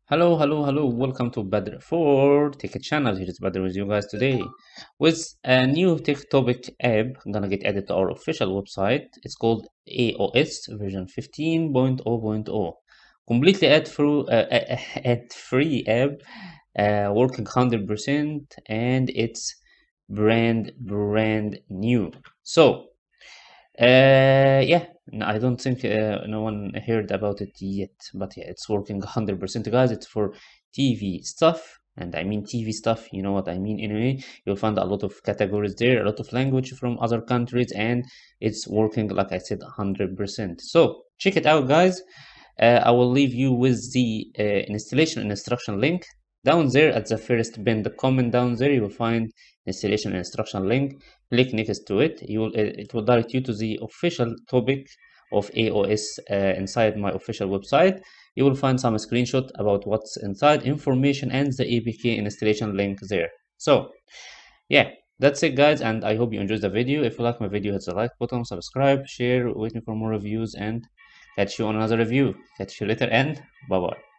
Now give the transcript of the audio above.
Hello, welcome to BADRFORTECH channel. Here is Badr with you guys today with a new tech topic app gonna get added to our official website. It's called AOS version 15.0.0. Completely ad-free app, working 100%, and it's brand new. So, yeah, I don't think no one heard about it yet, but yeah, it's working 100%, guys. It's for TV stuff, and I mean TV stuff, you know what I mean. Anyway, you'll find a lot of categories there, a lot of language from other countries, and it's working, like I said, 100%. So check it out, guys. I will leave you with the installation instruction link down there at the first pinned comment. Down there you will find installation instruction link. Click next to it. It will direct you to the official topic of AOS inside my official website. You will find some screenshot about what's inside, information, and the APK installation link there. So yeah, that's it, guys, and I hope you enjoyed the video. If you like my video, hit the like button, subscribe, share, waiting for more reviews, and catch you on another review. Catch you later, and bye bye.